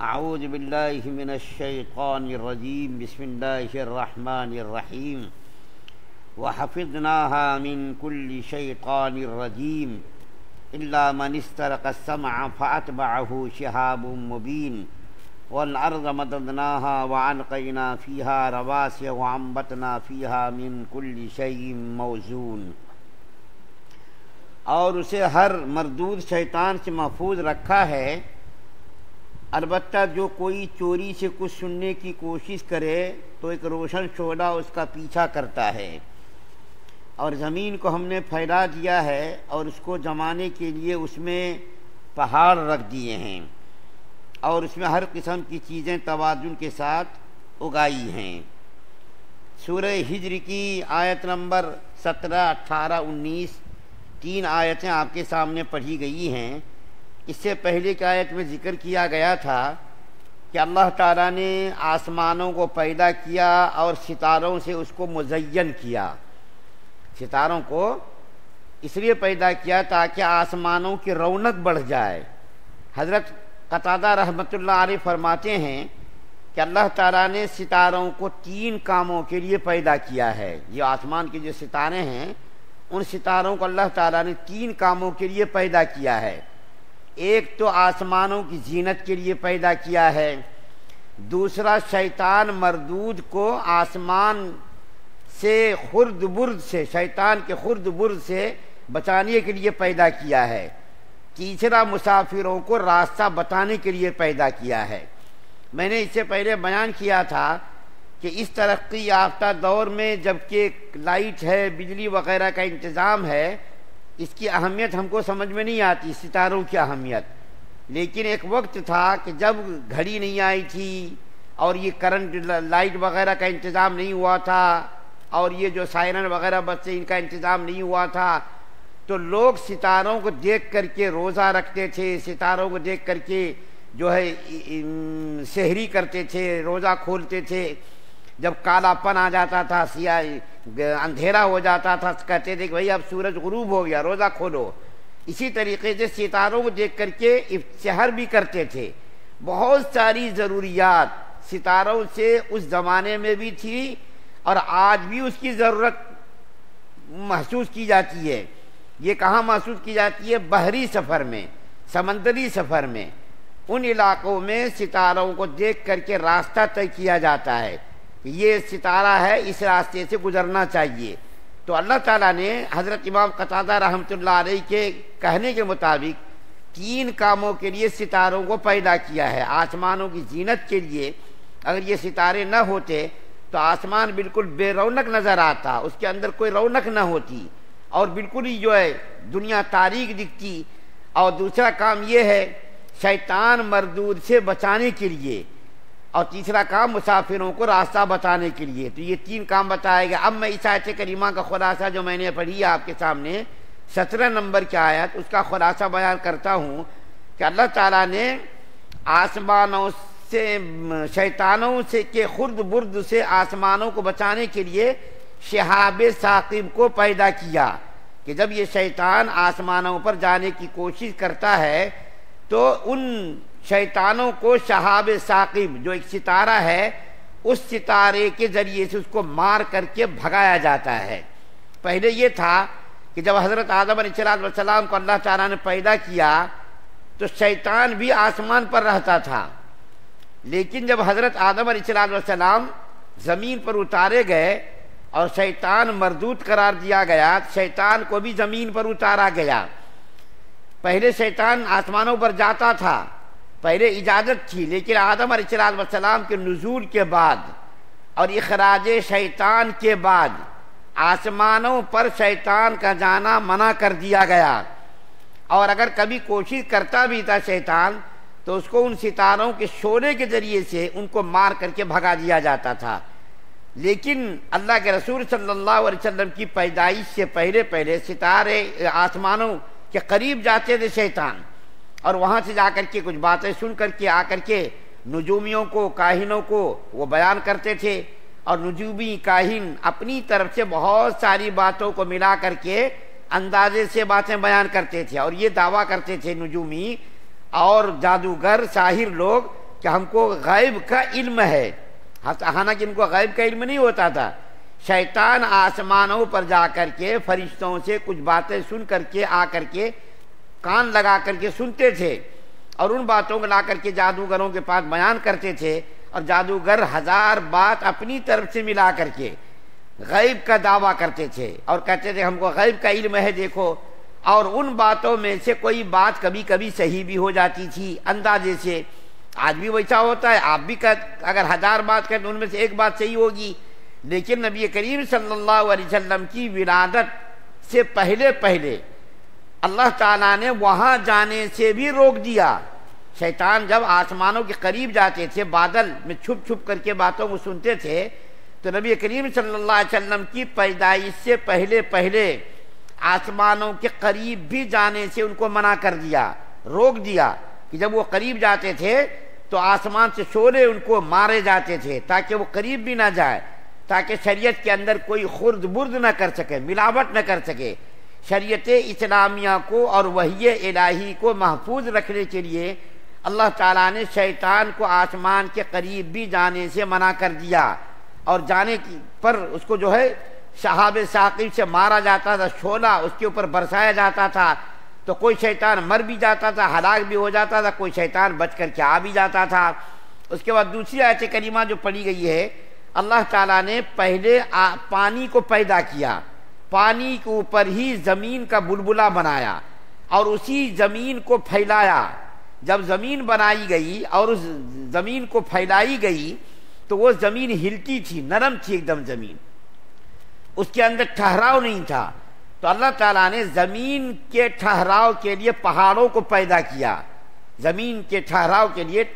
اعوذ باللہ من الشیطان الرجیم بسم اللہ الرحمن الرحیم وحفظناها من كل شیطان الرجیم الا من استرق السمع فاتبعه شهاب مبین والارض مددناها والقینا فیها رواسي وانبتنا فیها من كل شیء موزون، اور اسے ہر مردود شیطان سے محفوظ رکھا ہے، البتہ جو کوئی چوری سے کچھ سننے کی کوشش کرے تو ایک روشن شعلہ اس کا پیچھا کرتا ہے، اور زمین کو ہم نے پھیلا دیا ہے اور اس کو جمانے کے لیے اس میں پہاڑ رکھ دیے ہیں، اور اس میں ہر قسم کی چیزیں توازن کے ساتھ اگائی ہیں۔ سورہ ہجر کی آیت نمبر 17، 18، 19 تین آیتیں آپ کے سامنے پڑھی گئی ہیں۔ اس سے پہلے کی آیت میں ذکر کیا گیا تھا کہ اللہ تعالیٰ نے آسمانوں کو پیدا کیا اور ستاروں سے اس کو مزین کیا۔ ستاروں کو اس لیے پیدا کیا تاکہ آسمانوں کی رونق بڑھ جائے۔ حضرت قتادہ رحمۃ اللہ علیہ فرماتے ہیں کہ اللہ تعالیٰ نے ستاروں کو 3 کاموں کے لیے پیدا کیا ہے۔ یہ آسمان کے جو ستارے ہیں ان ستاروں کو اللہ تعالیٰ نے 3 کاموں کے لیے پیدا کیا ہے۔ ایک تو آسمانوں کی زینت کے لیے پیدا کیا ہے، دوسرا شیطان مردود کو آسمان سے خرد برد سے، شیطان کے خرد برد سے بچانے کے لیے پیدا کیا ہے، تیسرا مسافروں کو راستہ بتانے کے لیے پیدا کیا ہے۔ میں نے اس سے پہلے بیان کیا تھا کہ اس ترقی یافتہ دور میں جبکہ لائٹ ہے، بجلی وغیرہ کا انتظام ہے، اس کی اہمیت ہم کو سمجھ میں نہیں آتی، ستاروں کی اہمیت، لیکن ایک وقت تھا کہ جب گھڑی نہیں آئی تھی اور یہ کرنٹ لائٹ وغیرہ کا انتظام نہیں ہوا تھا اور یہ جو سائرن وغیرہ بچے ان کا انتظام نہیں ہوا تھا، تو لوگ ستاروں کو دیکھ کر کے روزہ رکھتے تھے، ستاروں کو دیکھ کر کے جو ہے سحری کرتے تھے، روزہ کھولتے تھے۔ جب کالا پن آ جاتا تھا، سیاہ اندھیرا ہو جاتا تھا، کہتے تھے کہ بھئی اب سورج غروب ہو گیا، روزہ کھولو۔ اسی طریقے سے ستاروں کو دیکھ کر کے سحر بھی کرتے تھے۔ بہت ساری ضروریات ستاروں سے اس زمانے میں بھی تھی اور آج بھی اس کی ضرورت محسوس کی جاتی ہے۔ یہ کہاں محسوس کی جاتی ہے؟ بحری سفر میں، سمندری سفر میں، ان علاقوں میں ستاروں کو دیکھ کر کے راستہ طے کیا جاتا ہے، یہ ستارہ ہے، اس راستے سے گزرنا چاہیے۔ تو اللہ تعالیٰ نے حضرت امام قتادہ رحمۃ اللہ علیہ کے کہنے کے مطابق 3 کاموں کے لیے ستاروں کو پیدا کیا ہے۔ آسمانوں کی زینت کے لیے، اگر یہ ستارے نہ ہوتے تو آسمان بالکل بے رونق نظر آتا، اس کے اندر کوئی رونق نہ ہوتی اور بالکل ہی جو ہے دنیا تاریک دکھتی۔ اور دوسرا کام یہ ہے شیطان مردود سے بچانے کے لیے، اور تیسرا کام مسافروں کو راستہ بتانے کے لیے۔ تو یہ 3 کام بتائے گئے۔ اب میں اس آیت کریمہ کا خلاصہ جو میں نے پڑھی آپ کے سامنے 17 نمبر کی آیت، اس کا خلاصہ بیان کرتا ہوں کہ اللہ تعالیٰ نے آسمانوں سے، شیطانوں سے کے خرد برد سے آسمانوں کو بچانے کے لیے شہاب ثاقب کو پیدا کیا، کہ جب یہ شیطان آسمانوں پر جانے کی کوشش کرتا ہے تو ان شیطانوں کو شہاب ثاقب جو ایک ستارہ ہے، اس ستارے کے ذریعے سے اس کو مار کر کے بھگایا جاتا ہے۔ پہلے یہ تھا کہ جب حضرت آدم علیہ السلام کو اللہ تعالیٰ نے پیدا کیا تو شیطان بھی آسمان پر رہتا تھا، لیکن جب حضرت آدم علیہ السلام زمین پر اتارے گئے اور شیطان مردود قرار دیا گیا، شیطان کو بھی زمین پر اتارا گیا۔ پہلے شیطان آسمانوں پر جاتا تھا، پہلے اجازت تھی، لیکن آدم علیہ السلام کے نزول کے بعد اور اخراج شیطان کے بعد آسمانوں پر شیطان کا جانا منع کر دیا گیا، اور اگر کبھی کوشش کرتا بھی تھا شیطان تو اس کو ان ستاروں کے شعلے کے ذریعے سے ان کو مار کر کے بھگا دیا جاتا تھا۔ لیکن اللہ کے رسول صلی اللہ علیہ وسلم کی پیدائش سے پہلے ستارے آسمانوں کے قریب جاتے تھے شیطان، اور وہاں سے جا کر کے کچھ باتیں سن کر کے آ کر کے نجومیوں کو، کاہنوں کو وہ بیان کرتے تھے، اور نجومی کاہن اپنی طرف سے بہت ساری باتوں کو ملا کر کے اندازے سے باتیں بیان کرتے تھے، اور یہ دعویٰ کرتے تھے نجومی اور جادوگر ساحر لوگ کہ کہ ہم کو غیب کا علم ہے، حالانکہ ان کو غیب کا علم نہیں ہوتا تھا۔ شیطان آسمانوں پر جا کر کے فرشتوں سے کچھ باتیں سن کر کے آ کر کے کان لگا کر کے سنتے تھے، اور ان باتوں کو لا کر کے جادوگروں کے پاس بیان کرتے تھے، اور جادوگر ہزار بات اپنی طرف سے ملا کر کے غیب کا دعویٰ کرتے تھے اور کہتے تھے ہم کو غیب کا علم ہے دیکھو، اور ان باتوں میں سے کوئی بات کبھی کبھی صحیح بھی ہو جاتی تھی اندازے سے۔ آج بھی ویسا ہوتا ہے، آپ بھی اگر ہزار بات کہیں تو ان میں سے ایک بات صحیح ہوگی، لیکن نبی کریم صلی اللہ علیہ وسلم کی ولادت سے پہلے اللہ تعالیٰ نے وہاں جانے سے بھی روک دیا۔ شیطان جب آسمانوں کے قریب جاتے تھے، بادل میں چھپ چھپ کر کے باتوں کو سنتے تھے، تو نبی کریم صلی اللہ علیہ وسلم کی پیدائش سے پہلے آسمانوں کے قریب بھی جانے سے ان کو منع کر دیا، روک دیا، کہ جب وہ قریب جاتے تھے تو آسمان سے شعلے ان کو مارے جاتے تھے تاکہ وہ قریب بھی نہ جائے، تاکہ شریعت کے اندر کوئی خرد برد نہ کر سکے، ملاوٹ نہ کر سکے۔ شریعت اسلامیہ کو اور وحی الہی کو محفوظ رکھنے کے لیے اللہ تعالیٰ نے شیطان کو آسمان کے قریب بھی جانے سے منع کر دیا، اور جانے پر اس کو جو ہے شہاب ثاقب سے مارا جاتا تھا، شعلہ اس کے اوپر برسایا جاتا تھا، تو کوئی شیطان مر بھی جاتا تھا، ہلاک بھی ہو جاتا تھا، کوئی شیطان بچ کر کے آ بھی جاتا تھا۔ اس کے بعد دوسری آیت کریمہ جو پڑھی گئی ہے، اللہ تعالیٰ نے پہلے پانی کو پیدا کیا، پانی کے اوپر ہی زمین کا بلبلہ بنایا اور اسی زمین کو پھیلایا۔ جب زمین بنائی گئی اور اس زمین کو پھیلائی گئی تو وہ زمین ہلتی تھی، نرم تھی ایک دم زمین، اس کے اندر ٹھہراؤ نہیں تھا، تو اللہ تعالیٰ نے زمین کے ٹھہراؤ کے لیے پہاڑوں کو پیدا کیا، زمین کے ٹھہراؤ کے لیے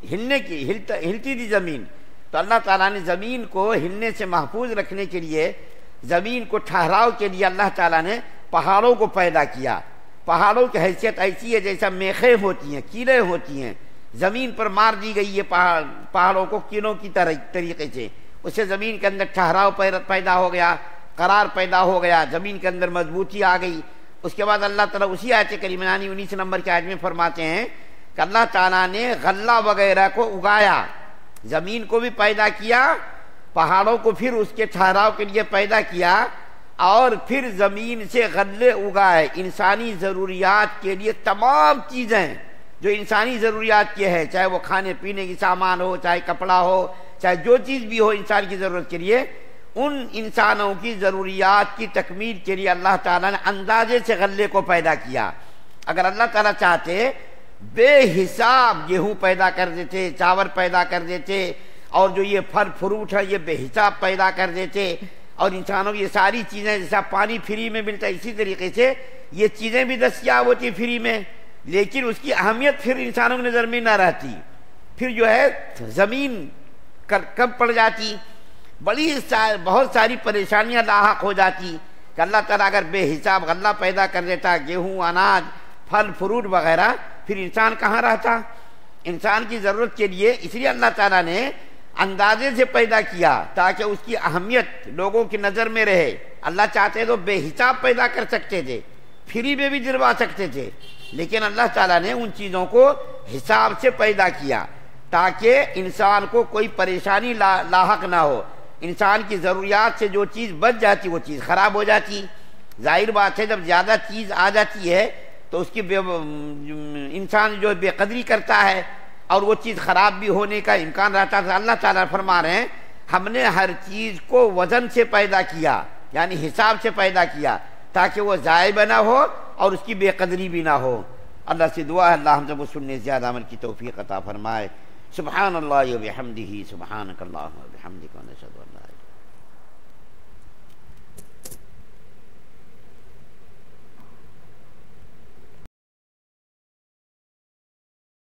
ہلتی تھی زمین، تو اللہ تعالیٰ نے زمین کو ہلنے سے محفوظ رکھنے کے لیے، زمین کو ٹھہراؤ کے لیے اللہ تعالیٰ نے پہاڑوں کو پیدا کیا۔ پہاڑوں کی حیثیت ایسی ہے جیسا میخیں ہوتی ہیں، کیلیں ہوتی ہیں، زمین پر مار دی گئی ہے پہاڑوں کو کیلوں کی طریقے سے، اس سے زمین کے اندر ٹھہراؤ پیدا ہو گیا، قرار پیدا ہو گیا، زمین کے اندر مضبوطی آ گئی۔ اس کے بعد اللہ تعالیٰ اسی آیت کریمہ یعنی 19 نمبر کے آیت میں فرماتے ہیں کہ اللہ تعالیٰ نے غلہ وغیرہ کو اگایا، زمین کو بھی پیدا کیا، پہاڑوں کو پھر اس کے ٹھہراؤ کے لیے پیدا کیا، اور پھر زمین سے غلے اگائے انسانی ضروریات کے لیے۔ تمام چیزیں جو انسانی ضروریات کی ہے، چاہے وہ کھانے پینے کی سامان ہو، چاہے کپڑا ہو، چاہے جو چیز بھی ہو انسان کی ضرورت کے لیے، ان انسانوں کی ضروریات کی تکمیل کے لیے اللہ تعالیٰ نے اندازے سے غلے کو پیدا کیا۔ اگر اللہ تعالیٰ چاہتے بے حساب گیہوں پیدا کر دیتے، چاول پیدا کر دیتے، اور جو یہ پھل فروٹ ہے یہ بے حساب پیدا کر دیتے، اور انسانوں کی یہ ساری چیزیں جیسا پانی فری میں ملتا ہے اسی طریقے سے یہ چیزیں بھی دستیاب ہوتی فری میں، لیکن اس کی اہمیت پھر انسانوں کی نظر میں نہ رہتی، پھر جو ہے زمین کم پڑ جاتی، بہت ساری پریشانیاں لاحق ہو جاتی کہ اللہ تعالیٰ اگر بے حساب غلہ پیدا کر دیتا، گیہوں، اناج، پھل فروٹ وغیرہ، پھر انسان کہاں رہتا؟ انسان کی ضرورت کے لیے اس لیے اللہ تعالیٰ نے اندازے سے پیدا کیا تاکہ اس کی اہمیت لوگوں کی نظر میں رہے۔ اللہ چاہتے تو بے حساب پیدا کر سکتے تھے، فری میں بھی دلوا سکتے تھے، لیکن اللہ تعالیٰ نے ان چیزوں کو حساب سے پیدا کیا تاکہ انسان کو کوئی پریشانی لاحق نہ ہو۔ انسان کی ضروریات سے جو چیز بچ جاتی وہ چیز خراب ہو جاتی۔ ظاہر بات ہے جب زیادہ چیز آ جاتی ہے تو اس کی انسان جو بے قدری کرتا ہے اور وہ چیز خراب بھی ہونے کا امکان رہتا ہے۔ اللہ تعالیٰ فرما رہے ہیں ہم نے ہر چیز کو وزن سے پیدا کیا، یعنی حساب سے پیدا کیا تاکہ وہ ضائع نہ ہو اور اس کی بے قدری بھی نہ ہو۔ اللہ سے دعا ہے اللہ ہم سب کو سننے سے زیادہ عمل کی توفیق عطا فرمائے۔ سبحان اللہ و بحمدہ، سبحانک اللہم و بحمدک، ونشہد ان لا